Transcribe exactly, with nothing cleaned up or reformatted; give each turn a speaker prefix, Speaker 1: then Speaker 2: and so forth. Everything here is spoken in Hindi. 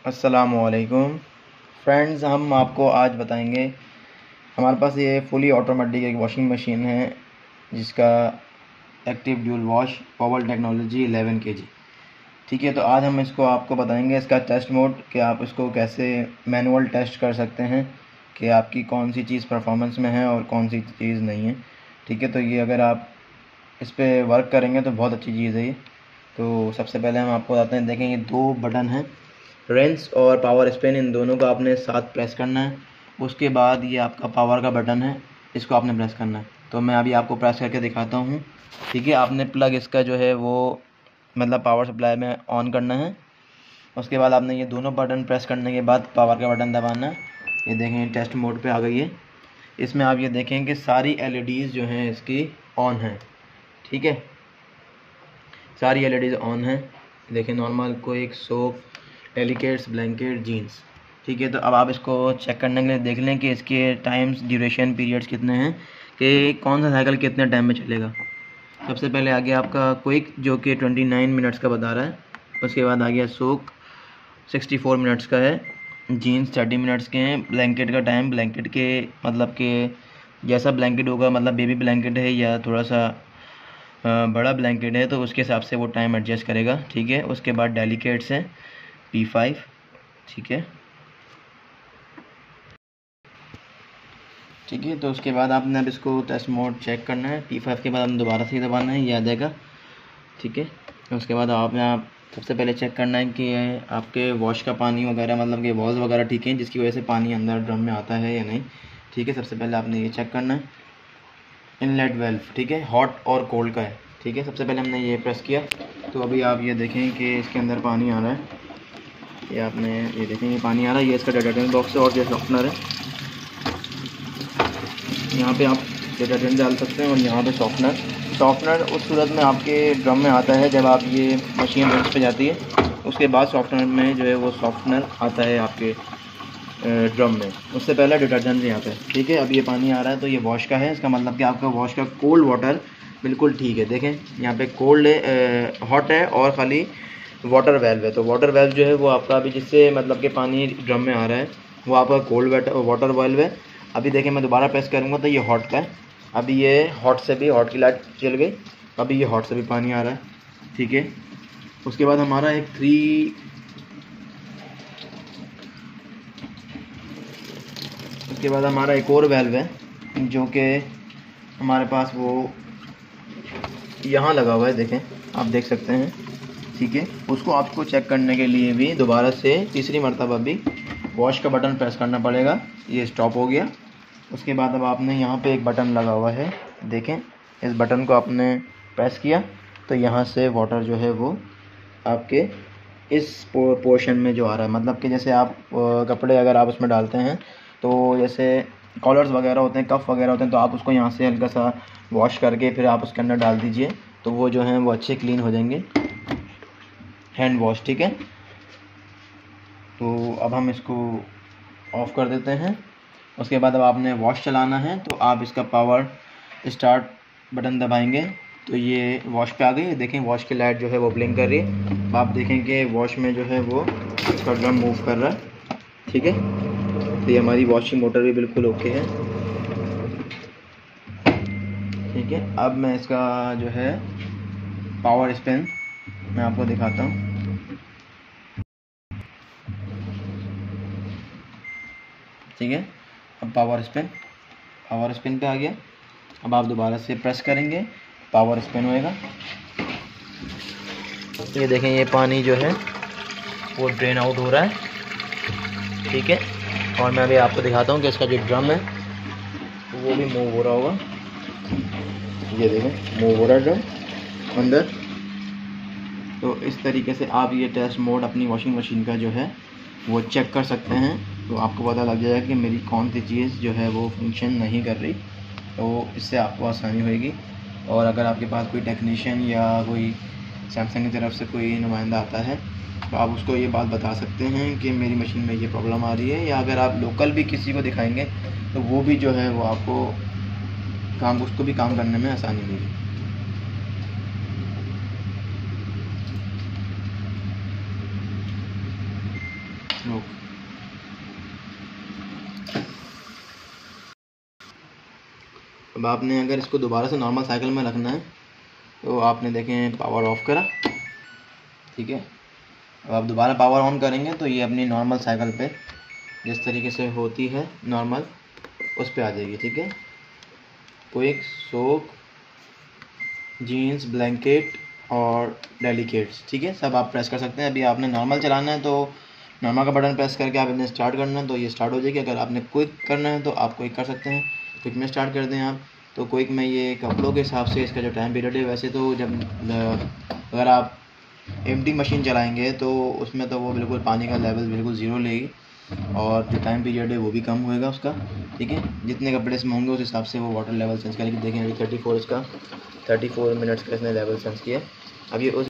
Speaker 1: अस्सलामुअलैकुम फ्रेंड्स, हम आपको आज बताएंगे। हमारे पास ये फुली ऑटोमेटिक एक वॉशिंग मशीन है जिसका active dual wash power technology eleven K G. ठीक है, तो आज हम इसको आपको बताएंगे इसका टेस्ट मोड कि आप इसको कैसे मैनुअल टेस्ट कर सकते हैं कि आपकी कौन सी चीज़ परफॉर्मेंस में है और कौन सी चीज़ नहीं है। ठीक है, तो ये अगर आप इस पर वर्क करेंगे तो बहुत अच्छी चीज़ है ये। तो सबसे पहले हम आपको बताते हैं, देखें ये दो बटन हैं, रेंस और पावर स्पिन, इन दोनों को आपने साथ प्रेस करना है। उसके बाद ये आपका पावर का बटन है, इसको आपने प्रेस करना है। तो मैं अभी आपको प्रेस करके दिखाता हूँ। ठीक है, आपने प्लग इसका जो है वो मतलब पावर सप्लाई में ऑन करना है। उसके बाद आपने ये दोनों बटन प्रेस करने के बाद पावर का बटन दबाना है। ये देखें टेस्ट मोड पे आ गई है। इसमें आप ये देखें कि सारी एल ई डीज़ जो हैं इसकी ऑन हैं। ठीक है, सारी एल ई डीज़ ऑन हैं। देखें normal, quick, soap, delicates, blanket, jeans. ठीक है, तो अब आप इसको चेक करने के लिए देख लें कि इसके टाइम्स, ड्यूरेशन, पीरियड्स कितने हैं, कि कौन सा साइकिल कितने टाइम में चलेगा। सबसे पहले आ गया आपका क्विक जो कि ट्वेंटी नाइन मिनट्स का बता रहा है। उसके बाद आ गया सोक सिक्सटी फोर मिनट्स का है, जीन्स थर्टी मिनट्स के हैं। ब्लैंकेट का टाइम, ब्लैंकेट के मतलब कि जैसा ब्लैंकेट होगा, मतलब बेबी ब्लैंकेट है या थोड़ा सा बड़ा ब्लैंकेट है तो उसके हिसाब से वो टाइम एडजस्ट करेगा। ठीक है, उसके बाद डेलिकेट्स है पी फाइव। ठीक है ठीक है तो उसके बाद आपने अब इसको टेस्ट मोड चेक करना है। पी फाइव के बाद आपने दोबारा से ही दबाना है, ये आ जाएगा। ठीक है, उसके बाद आपने आप सबसे पहले चेक करना है कि आपके वॉश का पानी वगैरह, मतलब कि वॉल्स वगैरह ठीक हैं, जिसकी वजह से पानी अंदर ड्रम में आता है या नहीं। ठीक है, सबसे पहले आपने ये चेक करना है। इनलेट वेल्व, ठीक है, हॉट और कोल्ड का है। ठीक है, सबसे पहले हमने ये प्रेस किया तो अभी आप ये देखें कि इसके अंदर पानी आ रहा है। ये आपने ये देखें ये पानी आ रहा है, ये इसका डिटर्जेंट बॉक्स है और ये सॉफ्टनर है। यहाँ पे आप डिटर्जेंट डाल सकते हैं और यहाँ पे सॉफ्टनर। सॉफ्टनर उस सूरत में आपके ड्रम में आता है जब आप ये मशीन रेंज पे जाती है, उसके बाद सॉफ्टनर में जो है वो सॉफ्टनर आता है आपके ड्रम में, उससे पहले डिटर्जेंट नहीं आता है। ठीक है, अब ये पानी आ रहा है तो ये वॉश का है, इसका मतलब कि आपका वॉश का कोल्ड वाटर बिल्कुल ठीक है। देखें यहाँ पे कोल्ड है, हॉट है और ख़ाली वाटर वेल्व है। तो वाटर वेल्व जो है वो आपका अभी जिससे मतलब कि पानी ड्रम में आ रहा है वो आपका कोल्ड वाटर वेल्व है। अभी देखें मैं दोबारा प्रेस करूँगा तो ये हॉट का है। अभी ये हॉट से भी, हॉट की लाइट चल गई, अभी ये हॉट से भी पानी आ रहा है। ठीक है, उसके बाद हमारा एक थ्री उसके बाद हमारा एक और वेल्व है जो कि हमारे पास वो यहाँ लगा हुआ है, देखें आप देख सकते हैं। ठीक है, उसको आपको चेक करने के लिए भी दोबारा से तीसरी मरतबा भी वॉश का बटन प्रेस करना पड़ेगा। ये स्टॉप हो गया। उसके बाद अब आपने यहाँ पे एक बटन लगा हुआ है, देखें इस बटन को आपने प्रेस किया तो यहाँ से वाटर जो है वो आपके इस पोर्शन में जो आ रहा है, मतलब कि जैसे आप कपड़े अगर आप उसमें डालते हैं तो जैसे कॉलर्स वगैरह होते हैं, कफ वगैरह होते हैं, तो आप उसको यहाँ से हल्का सा वॉश करके फिर आप उसके अंदर डाल दीजिए तो वो जो हैं वो अच्छे क्लीन हो जाएंगे, हैंड वॉश। ठीक है, तो अब हम इसको ऑफ़ कर देते हैं। उसके बाद अब आपने वॉश चलाना है तो आप इसका पावर स्टार्ट बटन दबाएंगे तो ये वॉश पे आ गई। देखें वॉश की लाइट जो है वो ब्लिंक कर रही है। अब आप देखें कि वॉश में जो है वो इसका ड्रम मूव कर रहा है। ठीक है, तो ये हमारी वॉशिंग मोटर भी बिल्कुल ओके है। ठीक है, अब मैं इसका जो है पावर स्पिन मैं आपको दिखाता हूँ। ठीक है, अब पावर स्पिन पावर स्पिन पे आ गया। अब आप दोबारा से प्रेस करेंगे, पावर स्पिन होएगा। ये देखें ये पानी जो है वो ड्रेन आउट हो रहा है। ठीक है, और मैं अभी आपको दिखाता हूँ कि इसका जो ड्रम है वो भी मूव हो रहा होगा। ये देखें मूव हो रहा है ड्रम अंदर। तो इस तरीके से आप ये टेस्ट मोड अपनी वॉशिंग मशीन का जो है वो चेक कर सकते हैं। तो आपको पता लग जाएगा कि मेरी कौन सी चीज़ जो है वो फंक्शन नहीं कर रही, तो इससे आपको आसानी होगी। और अगर आपके पास कोई टेक्नीशियन या कोई सैमसंग की तरफ से कोई नुमाइंदा आता है तो आप उसको ये बात बता सकते हैं कि मेरी मशीन में ये प्रॉब्लम आ रही है। या अगर आप लोकल भी किसी को दिखाएंगे तो वो भी जो है वो आपको काम उसको भी काम करने में आसानी होगी। रोक। अब आपने अगर इसको दोबारा से नॉर्मल साइकिल में रखना है तो आपने देखें पावर ऑफ करा, ठीक है। अब आप दोबारा पावर ऑन करेंगे तो ये अपनी नॉर्मल साइकिल पे जिस तरीके से होती है नॉर्मल उस पे आ जाएगी, ठीक है। क्विक, सोक, जीन्स, ब्लैंकेट और डेलिकेट्स, ठीक है, सब आप प्रेस कर सकते हैं। अभी आपने नॉर्मल चलाना है तो नॉर्मल का बटन प्रेस करके आप इन्हें स्टार्ट करना है तो ये स्टार्ट हो जाएगी। अगर आपने क्विक करना है तो आप क्विक कर सकते हैं, क्विक में स्टार्ट कर दें आप। तो क्विक में ये कपड़ों के हिसाब से इसका जो टाइम पीरियड है, वैसे तो जब अगर आप एम्प्टी मशीन चलाएंगे तो उसमें तो वो बिल्कुल पानी का लेवल बिल्कुल ज़ीरो लेगी और जो टाइम पीरियड है वो भी कम होएगा उसका, ठीक है। जितने कपड़े इसमें होंगे उस हिसाब से वो वाटर लेवल सेंस करेगी। देखें अभी थर्टी फोर इसका थर्टी फोर मिनट्स का इसने लेवल सेंस किया। अब ये उस